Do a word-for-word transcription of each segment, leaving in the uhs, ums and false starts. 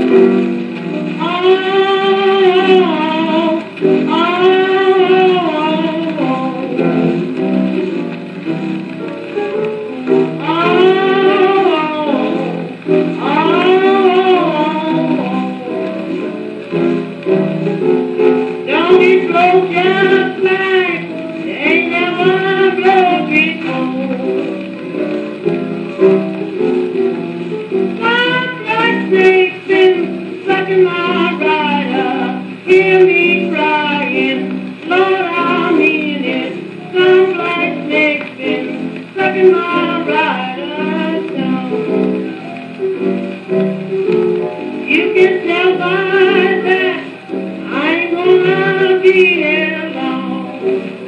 Don't be broke just like they ain't never broke before. Sounds like snakes been sucking my rider. Hear me crying, Lord, I mean it. Sounds like snakes been sucking my rider down. You can tell by that I ain't gonna be here long.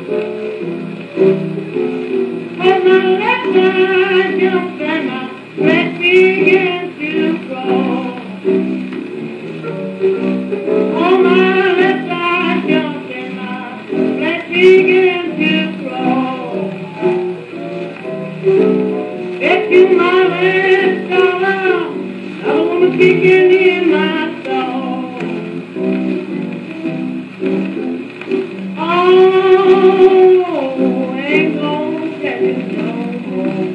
Cause my left eye jumps and my breath begins to crawl. Oh, my left eye jumps and my breath begins to crawl. Bet you my last dollar, another woman kicking in my stall. Oh, ain't gonna tell you no more.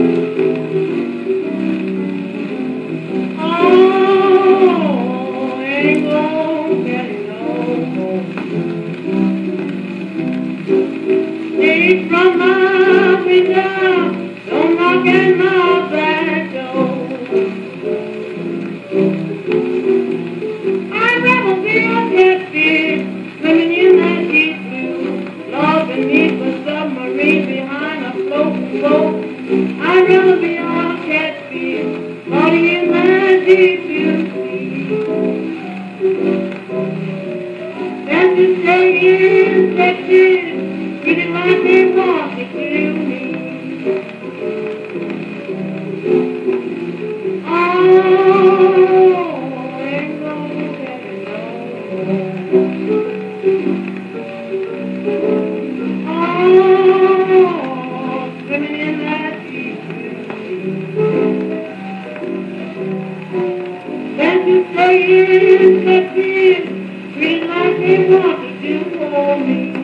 Oh, ain't gonna tell you no more. Stay from my window, don't knock at my back door. I'd rather be a catfish swimming in that deep blue, lost beneath a submarine behind a floating boat. I'd rather be a catfish floating in that deep blue sea than to stay in Texas, feeling like they want to kill me. Oh, ain't gonna tell you no more. Oh, swimming in that deep blue. Then to stay in Texas, feeling like they want to do for me.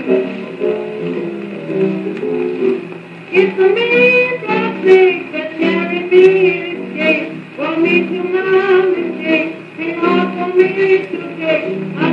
It's the mean black snakes that carry me in escape. For me to my mistake, ain't hard for me to take.